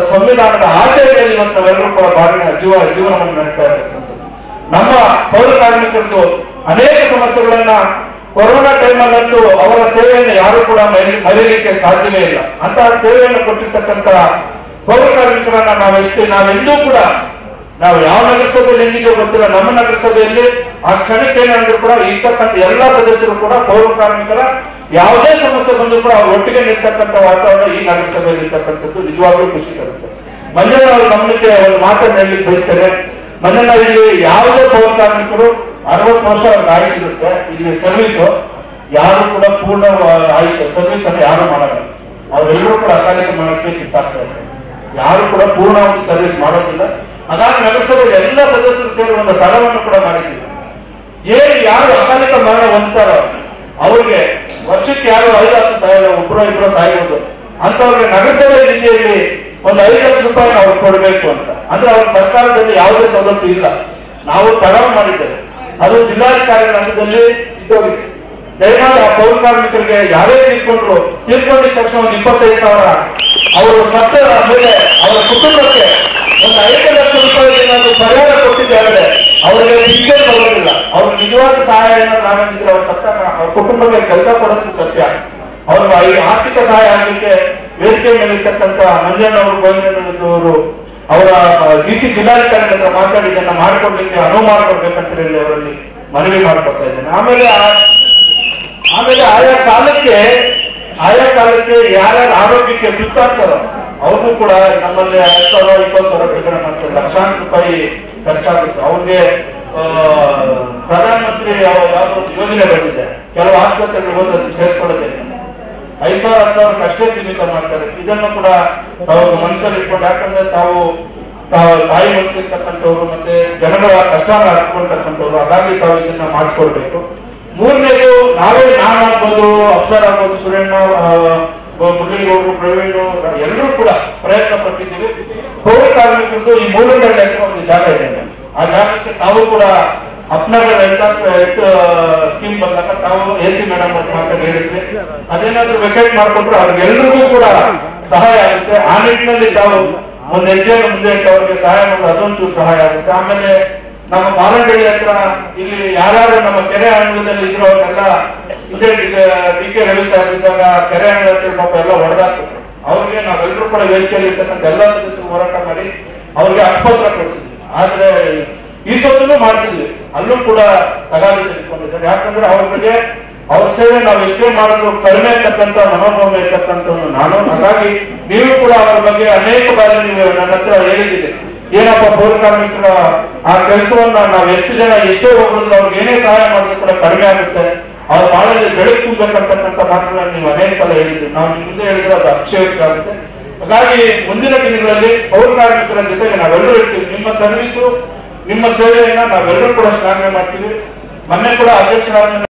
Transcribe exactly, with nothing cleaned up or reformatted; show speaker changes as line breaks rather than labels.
ಸಂವಿಧಾನದ ಆಶಯದಲ್ಲಿ ಇವತ್ತು ನಾವೆಲ್ಲರೂ ಕೂಡ ಬಾಳಿನ ಜೀವ ಜೀವನವನ್ನು ನಡೆಸ್ತಾ ಇರ್ತಕ್ಕಂಥದ್ದು. ನಮ್ಮ ಪೌರ ಕಾರ್ಮಿಕರದ್ದು ಅನೇಕ ಸಮಸ್ಯೆಗಳನ್ನ ಕೊರೋನಾ ಟೈಮಲ್ಲಂತೂ ಅವರ ಸೇವೆಯನ್ನು ಯಾರು ಕೂಡ ಮರೆಯಲಿಕ್ಕೆ ಸಾಧ್ಯವೇ ಇಲ್ಲ. ಅಂತಹ ಸೇವೆಯನ್ನು ಕೊಟ್ಟಿರ್ತಕ್ಕಂಥ ಪೌರ ಕಾರ್ಮಿಕರನ್ನ ನಾವೆಷ್ಟು ನಾವೆಂದೂ ಕೂಡ ನಾವು ಯಾವ ನಗರಸಭೆಯಲ್ಲಿ ಹೆಂಗಿದೆಯೋ ಗೊತ್ತಿಲ್ಲ, ನಮ್ಮ ನಗರಸಭೆಯಲ್ಲಿ ಆ ಕ್ಷಣಕ್ಕೆ ಏನಾದ್ರು ಕೂಡ ಇರ್ತಕ್ಕಂಥ ಎಲ್ಲಾ ಸದಸ್ಯರು ಕೂಡ ಪೌರ ಕಾರ್ಮಿಕರ ಯಾವುದೇ ಸಮಸ್ಯೆ ಬಂದರೂ ಕೂಡ ಅವ್ರ ಒಟ್ಟಿಗೆ ನಿಲ್ತಕ್ಕಂಥ ವಾತಾವರಣ ಈ ನಗರಸಭೆಯಲ್ಲಿ ಇರ್ತಕ್ಕಂಥದ್ದು ನಿಜವಾಗ್ಲೂ ಖುಷಿ ತರುತ್ತೆ. ಮಂಜಣ್ಣ ಅವರು ಗಮನಕ್ಕೆ ಒಂದು ಮಾತನ್ನು ಹೇಳಲಿಕ್ಕೆ ಬಯಸ್ತಾರೆ. ಮಂಜಣ್ಣ, ಇಲ್ಲಿ ಯಾವುದೇ ಪೌರ ಕಾರ್ಮಿಕರು ಅರವತ್ತು ವರ್ಷ ಅವ್ರಿಗೆ ಆಯುಷ್ಸಿರುತ್ತೆ. ಇಲ್ಲಿ ಸರ್ವಿಸ್ ಯಾರು ಕೂಡ ಪೂರ್ಣ ಆಯುಷ್ ಸರ್ವಿಸ್ ಅನ್ನು ಯಾರು ಮಾಡಲ್ಲ. ಅವರೆಲ್ಲರೂ ಕೂಡ ಅಕಾಲಿಕ ಮಾಡಕ್ಕೆ ಕಿತ್ತಾಗ್ತಾ ಇದ್ದಾರೆ. ಯಾರು ಕೂಡ ಪೂರ್ಣಾವಧಿ ಸರ್ವಿಸ್ ಮಾಡೋದಿಲ್ಲ. ಹಾಗಾಗಿ ನಗರಸಭೆ ಎಲ್ಲ ಸದಸ್ಯರು ಸೇರಿ ಒಂದು ದಳವನ್ನು ಕೂಡ ಮಾಡಿದ್ದೀವಿ. ಏನು ಯಾರು ಅಕಾಲಿಕ ಮರಣ ಹೊಂದ್ತಾರೋ ಅವ್ರಿಗೆ ವರ್ಷಕ್ಕೆ ಯಾರು ಐದು ಹತ್ತು ಸಾವಿರ ಒಬ್ಬರು ಇಬ್ಬರು ಸಾಯ್ಬೋದು ಅಂತವ್ರಿಗೆ ನಗರಸಭೆ ನಿಧಿಯಲ್ಲಿ ಒಂದು ಐದು ಲಕ್ಷ ರೂಪಾಯಿ ನಾವು ಕೊಡಬೇಕು ಅಂತ. ಅಂದ್ರೆ ಅವ್ರ ಸರ್ಕಾರದಲ್ಲಿ ಯಾವುದೇ ಸವಲತ್ತು ಇಲ್ಲ. ನಾವು ತಡವ ಮಾಡಿದ್ದೇವೆ, ಅದು ಜಿಲ್ಲಾಧಿಕಾರಿಗಳ ಹಂತದಲ್ಲಿ ಇದ್ದೋಗಿದೆ. ದಯಮಾಡಿ ಆ ಪೌರ ಕಾರ್ಮಿಕರಿಗೆ ಯಾರೇ ತೀರ್ಕೊಂಡ್ರು ತೀರ್ಕೊಂಡಿದ ತಕ್ಷಣ ಒಂದು ಇಪ್ಪತ್ತೈದು ಸಾವಿರ ಅವರು ಸತ್ತ ಮೇಲೆ ಅವರ ಕುಟುಂಬಕ್ಕೆ ಒಂದು ಐದು ಲಕ್ಷ ರೂಪಾಯಿ ಏನಾದ್ರು ಪರಿಹಾರ ಕೊಟ್ಟಿದ್ದಾರೆ ಅವರಿಗೆ ಶಿಕ್ಷೆ ಬರೋದಿಲ್ಲ. ಅವ್ರ ನಿಜವಾದ ಸಹಾಯ ಏನಾದ್ರು ನಾವೇನಿದ್ರೆ ಅವ್ರ ಸತ್ತ ಅವ್ರ ಕುಟುಂಬಕ್ಕೆ ಕೆಲಸ ಕೊಡೋದು ಸತ್ಯ. ಅವ್ರಿಗೆ ಈ ಆರ್ಥಿಕ ಸಹಾಯ ಆಗಲಿಕ್ಕೆ ವೇದಿಕೆ ಮೇಲೆ ಇರ್ತಕ್ಕಂಥ ಮಂಜಣ್ಣ ಅವರು ಗೋವಿಂದವರು ಅವರ ಡಿ ಸಿ ಜಿಲ್ಲಾಧಿಕಾರಿ ಹತ್ರ ಮಾತಾಡಿ ಇದನ್ನ ಮಾಡಿಕೊಡ್ಲಿಕ್ಕೆ ಅನುವು ಮಾಡಿಕೊಡ್ಬೇಕಂತ ಹೇಳಿ ಅವರಲ್ಲಿ ಮನವಿ ಮಾಡಿಕೊಡ್ತಾ ಇದ್ದೇನೆ. ಆಮೇಲೆ ಆಮೇಲೆ ಆಯಾ ಕಾಲಕ್ಕೆ ಆಯಾ ಕಾಲಕ್ಕೆ ಯಾರ್ಯಾರು ಆರೋಗ್ಯಕ್ಕೆ ತುತ್ತಾಗ್ತಾರೋ ಅವ್ರಿಗೂ ಕೂಡ ನಮ್ಮಲ್ಲಿ ಹತ್ತು ಸಾವಿರ ಇಪ್ಪತ್ತು ಸಾವಿರ ಬಿಡುಗಡೆ ಮಾಡ್ತಾರೆ. ಲಕ್ಷಾಂತರ ರೂಪಾಯಿ ಖರ್ಚಾಗುತ್ತೆ. ಅವ್ರಿಗೆ ಪ್ರಧಾನಮಂತ್ರಿ ಯಾವ್ದೋ ಯೋಜನೆ ಬಂದಿದೆ, ಕೆಲವು ಆಸ್ಪತ್ರೆಗಳು ಹೋದ್ರೆ ಸೇರಿಸ್ಕೊಳ್ಳೋದೇ ಐದು ಸಾವಿರ ಹತ್ತು ಸಾವಿರಕ್ಕೆ ಅಷ್ಟೇ ಸೀಮಿತ ಮಾಡ್ತಾರೆ. ಇದನ್ನು ಕೂಡ ತಾವು ಮನಸ್ಸಲ್ಲಿ ಇಟ್ಕೊಂಡು, ಯಾಕಂದ್ರೆ ತಾವು ತಾವು ತಾಯಿ ಮನಸ್ಸಿರ್ತಕ್ಕಂಥವ್ರು ಮತ್ತೆ ಜನಗಳ ಕಷ್ಟ ಹತ್ಕೊಳ್ತಕ್ಕಂಥವ್ರು, ಹಾಗಾಗಿ ತಾವು ಇದನ್ನ ಮಾಡಿಸ್ಕೊಳ್ಬೇಕು. ಮೂರನೇದು ನಾವೇ ನಾನ್ ಆಗ್ಬೋದು, ಅಪ್ಸರ್ ಆಗ್ಬೋದು, ಸುರೇಣ್ಣ, ಮುರಳೀಗೌಡರು, ಪ್ರವೀಣ್ ಎಲ್ಲರೂ ಕೂಡ ಪ್ರಯತ್ನ ಪಟ್ಟಿದ್ದೀವಿ. ಪೌರ ಕಾರ್ಮಿಕರದ್ದು ಈ ಮೂಲದಲ್ಲಿ ಒಂದು ಜಾಗ ಇದೆ. ಆ ಜಾಗಕ್ಕೆ ತಾವು ಕೂಡ ಅಪ್ನಗರ ಹೆಲ್ತ್ ಸ್ಕೀಮ್ ಬಂದಾಗ ತಾವು ಎ ಸಿ ಮೇಡಮ್ ಅಂತ ಮಾತಾಡಿ ಹೇಳಿದ್ವಿ. ಅದೇನಾದ್ರೂ ವೆಕೇಟ್ ಮಾಡ್ಕೊಟ್ರೆ ಅವ್ರಿಗೆಲ್ರಿಗೂ ಕೂಡ ಸಹಾಯ ಆಗುತ್ತೆ. ಆ ನಿಟ್ಟಿನಲ್ಲಿ ತಾವು ಒಂದು ಹೆಜ್ಜೆಯನ್ನು ಮುಂದೆ ಇಟ್ಟು ಅವ್ರಿಗೆ ಸಹಾಯ ಮಾಡೋದು ಅದೊಂಚೂರು ಸಹಾಯ ಆಗುತ್ತೆ. ಆಮೇಲೆ ನಮ್ಮ ಬಾಲಂಡಳ್ಳಿ ಹತ್ರ ಇಲ್ಲಿ ಯಾರ್ಯಾರು ನಮ್ಮ ಕೆರೆ ಅಂಗಳದಲ್ಲಿ ಇದ್ರು ಅವ್ರನ್ನೆಲ್ಲ ಇದೇ ಡಿ ಕೆ ರವಿ ಸಾಹೇಬ್ ಇದ್ದಾಗ ಕೆರೆ ಅಂಗಳ ಹತ್ರ ಪಾಪ ಎಲ್ಲ ಹೊಡೆದಾಕ್ತಿದ್ರು. ಅವ್ರಿಗೆ ನಾವೆಲ್ಲರೂ ಕೂಡ ವೇದಿಕೆಯಲ್ಲಿ ಇರ್ತಕ್ಕಂಥ ಎಲ್ಲಾ ಸದಸ್ಯರು ಹೋರಾಟ ಮಾಡಿ ಅವ್ರಿಗೆ ಹಕ್ಕುಪತ್ರ ಕೊಡಿಸಿದ್ವಿ. ಆದ್ರೆ ಈ ಸೊತ್ತನ್ನು ಮಾಡಿಸಿದ್ವಿ, ಅಲ್ಲೂ ಕೂಡ ತಗಾದಿ ತೆಗೆದುಕೊಂಡಿದ್ದಾರೆ. ಯಾಕಂದ್ರೆ ಅವ್ರಿಗೆ ಅವ್ರ ಸೇವೆ ನಾವು ಎಷ್ಟೇ ಮಾಡಿದ್ರು ಕಡಿಮೆ ಇರ್ತಕ್ಕಂಥ ಮನೋಭಾವನೆ ಇರ್ತಕ್ಕಂಥ ನಾನು. ಹಾಗಾಗಿ ನೀವು ಕೂಡ ಅವರ ಬಗ್ಗೆ ಅನೇಕ ಬಾರಿ ನೀವು ನನ್ನ ಹತ್ರ ಹೇಳಿದ್ದೀರಿ, ಏನಪ್ಪ ಪೌರ ಕಾರ್ಮಿಕರ ಆ ಕೆಲಸವನ್ನ ನಾವು ಎಷ್ಟು ಜನ ಎಷ್ಟೇ ಹೋಗಿದ್ರು ಅವ್ರಿಗೆ ಏನೇ ಸಹಾಯ ಮಾಡಿದ್ರು ಕೂಡ ಕಡಿಮೆ ಆಗುತ್ತೆ, ಅವ್ರ ಬಾಳಲ್ಲಿ ಬೆಳಕು ತುಂಬಬೇಕಂತಕ್ಕಂಥ ಮಾತುಗಳನ್ನು ನೀವು ಅನೇಕ ಸಲ ಹೇಳಿದ್ರಿ. ನಾವು ಮುಂದೆ ಹೇಳಿದ್ರೆ ಅದು ಅಕ್ಷಯಕ್ಕೆ ಆಗುತ್ತೆ. ಹಾಗಾಗಿ ಮುಂದಿನ ದಿನಗಳಲ್ಲಿ ಪೌರ ಕಾರ್ಮಿಕರ ಜೊತೆಗೆ ನಾವೆಲ್ಲರೂ ಇರ್ತೀವಿ. ನಿಮ್ಮ ಸರ್ವಿಸು ನಿಮ್ಮ ಸೇವೆಯನ್ನ ನಾವೆಲ್ಲರೂ ಕೂಡ ಶ್ಲಾಘನೆ ಮಾಡ್ತೀವಿ. ಮೊನ್ನೆ ಕೂಡ ಅಧ್ಯಕ್ಷರಾದ